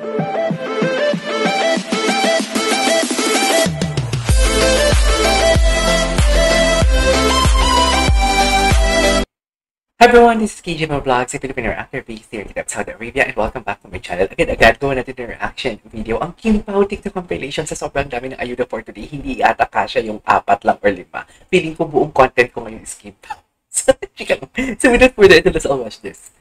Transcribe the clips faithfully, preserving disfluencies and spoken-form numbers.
Hi everyone, this is K J Mo Vlogs, a Filipino actor based here in Saudi Arabia, and welcome back to my channel. Agad-agad gawa natin yung reaction video. Ang Kim Pao TikTok compilation sa sobrang dami ng ayuda for today. Hindi ata kasya yung apat lang or lima. Feeling ko buong content ko ngayon is Kim Pao. So, so without further ado, let's all watch this.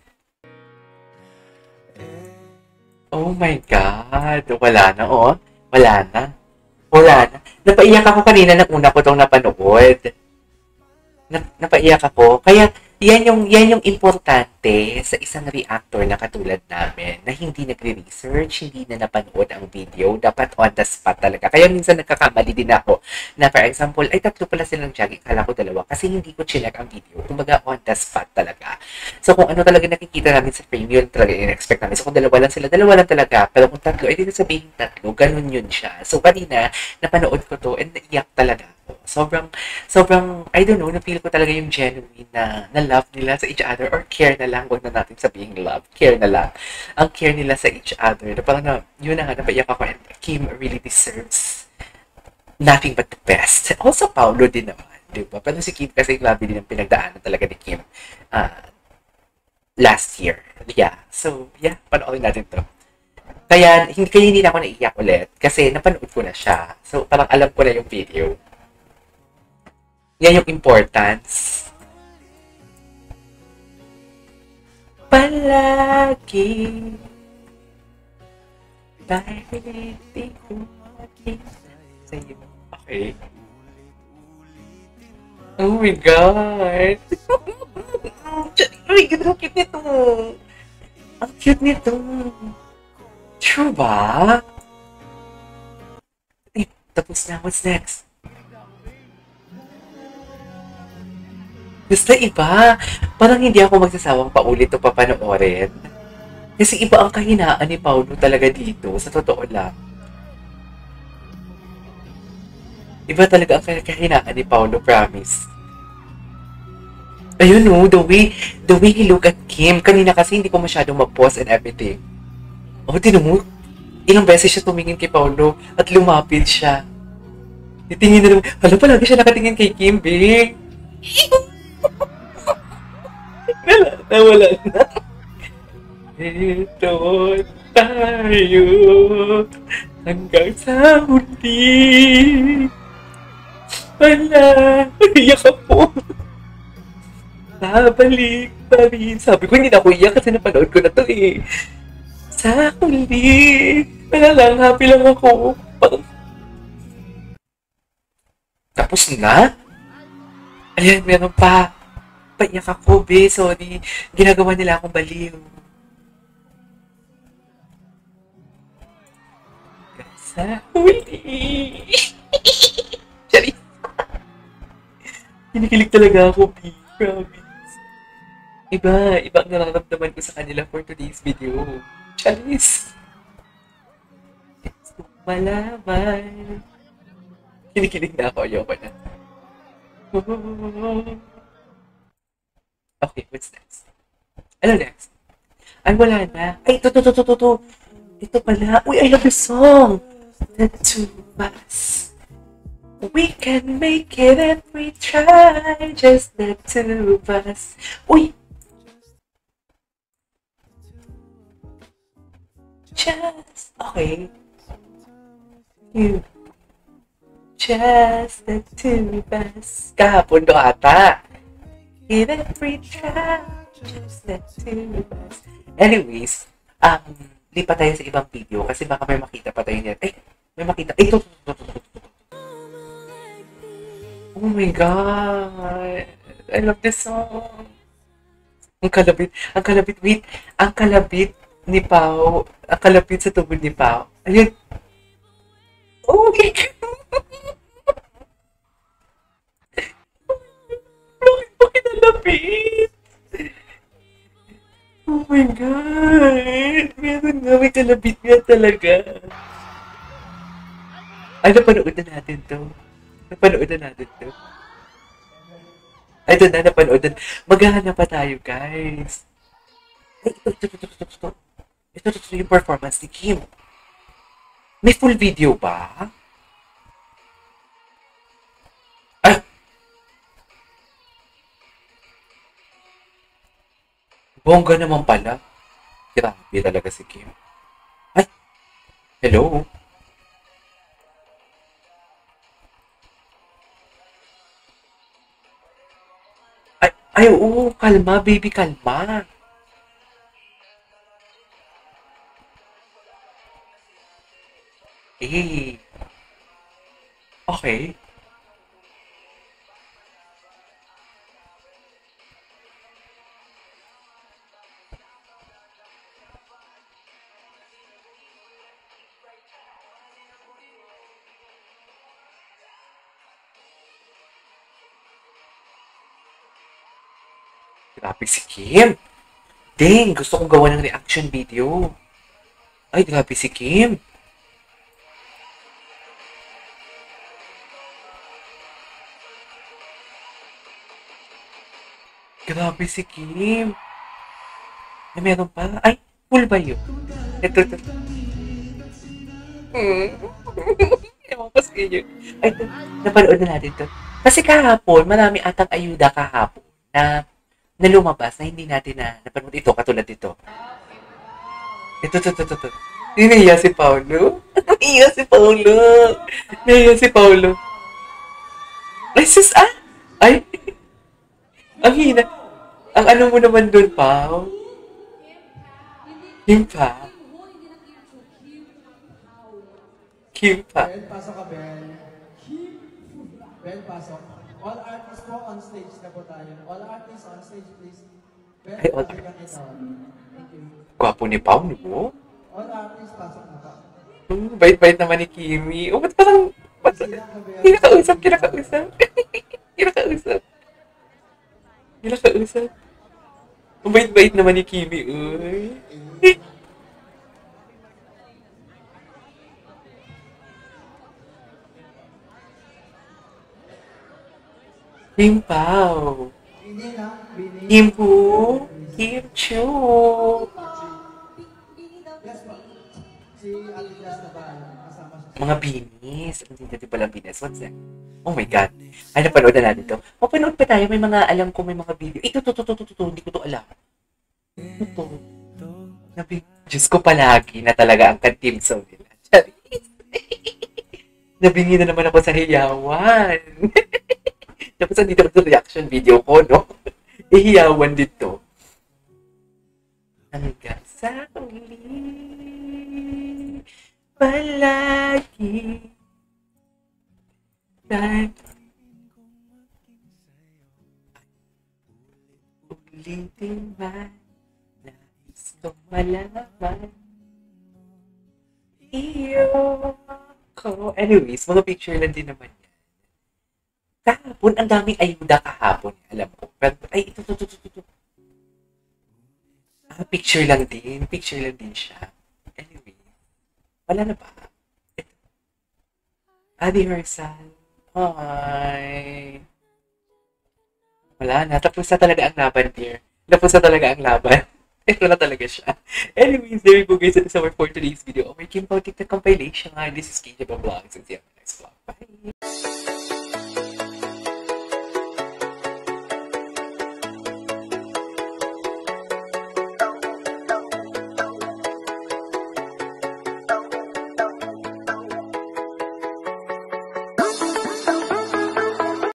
Oh my God! Wala na, oh. Wala na. Wala na. Napaiyak ako kanina nang una ko itong napanood. Na, napaiyak ako. Kaya, yan yung, yan yung importante sa isang reactor na katulad namin na hindi nagre-research, hindi na napanood ang video, dapat on the spot talaga. Kaya minsan nagkakamali din ako na for example, ay tatlo pala silang jogging, kala ko dalawa kasi hindi ko chinek ang video. Kumbaga on the spot talaga. So kung ano talaga nakikita namin sa frame, yun talaga in-expect namin. So kung dalawa lang sila, dalawa lang talaga. Pero kung tatlo, ay di na sabihin tatlo, ganun yun siya. So kanina, napanood ko to and naiyak talaga. Sobrang, sobrang, I don't know, na-feel ko talaga yung genuine na, na love nila sa each other or care na lang, huwag na natin sabihin love, care na lang. Ang care nila sa each other, na parang na, yun na nga, napaiyak ako, and Kim really deserves nothing but the best. Also, Paolo din naman, di ba? Pero si Kim kasi grabe din ang pinagdaanan talaga ni Kim uh, last year. Yeah, so, yeah, panoorin natin to. Kaya, hindi, kaya hindi na ako naiyak ulit kasi napanood ko na siya. So, parang alam ko na yung video. Yan yung importance. Palagi dahil di ko makita sa'yo. Okay. Oh my God! Oh my God, ang cute nito! Ang cute nito! True ba? Eh, tapos na. What's next? Basta iba. Parang hindi ako magsasawang paulit o papanoorin. Kasi iba ang kahinaan ni Paolo talaga dito. Sa totoo lang. Iba talaga ang kahinaan ni Paolo, promise. Ayun o, the way, the way he look at Kim. Kanina kasi hindi ko masyadong mag-pause and everything. Oh, tinan mo. Ilang beses siya tumingin kay Paolo at lumapit siya. Titingin na naman. Hala, palagi siya nakatingin kay Kim, babe. Wala na, wala na. Ito tayo hanggang sa huli. Wala, iyak ako. Babalik pa rin. Sabi ko, hindi na ako iyak kasi napanood ko na to eh. Sa huli. Wala lang, happy lang ako. Tapos na? Ayan, meron pa. Paiyak ako, be. Sorry. Ginagawa nila akong baliw. Sa huli. Sorry. Kinikilig talaga ako, be. Promise. Iba. Iba ang nararamdaman ko sa kanila for today's video. Charis. Gusto malaman. Kinikilig na ako. Ayoko na. Okay, what's next? Ano next? Ay, wala na. Ay, ito, ito, ito, ito, ito. Ito pala. Uy, I love this song. The two of us. We can make it if we try. Just the two of us. Uy. Just, okay. You. Just the two of us. Kahapon do ata. In every try, just the two of us. Anyways, um, lipat tayo sa ibang video kasi baka may makita pa tayo niyan. Ay, may makita. Ay, ito, ito, ito, ito, ito. Oh my God. I love this song. Ang kalabit. Ang kalabit. Wait. Ang kalabit ni Pao. Ang kalabit sa tubod ni Pao. Ayun. Oh my God. Kalapit! Oh my God! Meron nga, may kalapit nga talaga. Ay, napanood na natin to. Napanood na natin to. Ay, ito na, napanood na. Maghahanap pa tayo, guys. Ay, ito, ito, ito, ito, ito. Ito, ito, ito yung performance ni Kim. May full video ba? Ay! Bongga naman pala. Grabe talaga si Kim. Ay! Hello? Ay, ay, oo, kalma, baby, kalma. Eh, okay. Grabe si Kim. Dang, gusto kong gawa ng reaction video. Ay, grabe si Kim. Grabe si Kim. Ay, meron pa. Ay, full ba yun? Ito, ito. Hmm. Ewan ko sa inyo. Ay, ito. Napanood na natin to. Kasi kahapon, marami atang ayuda kahapon na na lumabas na hindi natin na napanood ito, katulad ito. Ito, ito, ito, ito. ito. Naiya si Paulo. Naiya si Paulo. Naiya si Paulo. Ay, sis, ah! Ay! Ang hina. Ang ano mo naman dun, Pao? Kim pa. Kim pa. Ben, pasok ka, Ben. Ben, pasok. All artists po on stage na po tayo. All artists on stage, please. Ben, Ay, all pasok ka artists. ito. Thank you. Gwapo ni Pao, no? All artists, pasok na pa. Hmm, bait-bait naman ni Kimi. O, ba't parang... Ba't, kinakausap, kinakausap. kinakausap. Kinakausap. Ang bait-bait naman ni Kimi, uy. Kim Pao. Hindi na, Bini. Kim Pu. Kim Chu. Yes, po. Si Ate Jess na ba? Kasama siya. Mga binis. Hindi natin palang binis. What's that? Oh my God. Ay, napanood na natin to. Mapanood pa tayo. May mga, alam ko may mga video. Ito, to, to, to, to, to, to. Hindi ko to alam. Ito to. Nabi, Diyos ko palagi na talaga ang ka-team song nila. Charis. Nabingi na naman ako sa hiyawan. Tapos andito sa reaction video ko, no? Ihiyawan dito. Hanggang sa huli, palagi. Dahil ulitin man, nais kong malaman. Iyo ko. Anyways, mga picture lang din naman yan. Kahapon, ang daming ayuda kahapon. Alam ko. Pero, ay, ito, ito, ito, ito, ito. Ah, picture lang din. Picture lang din siya. Anyway. Wala na ba? Ito. Adi Hersal. Hi. Wala na. Tapos na talaga ang laban, dear. Tapos na talaga ang laban. Ito na talaga siya. Anyways, there you go, guys. That is our for today's video. Oh, my Kim Pao TikTok compilation. Hi, this is K J Vlogs. And see you on the next vlog. Bye.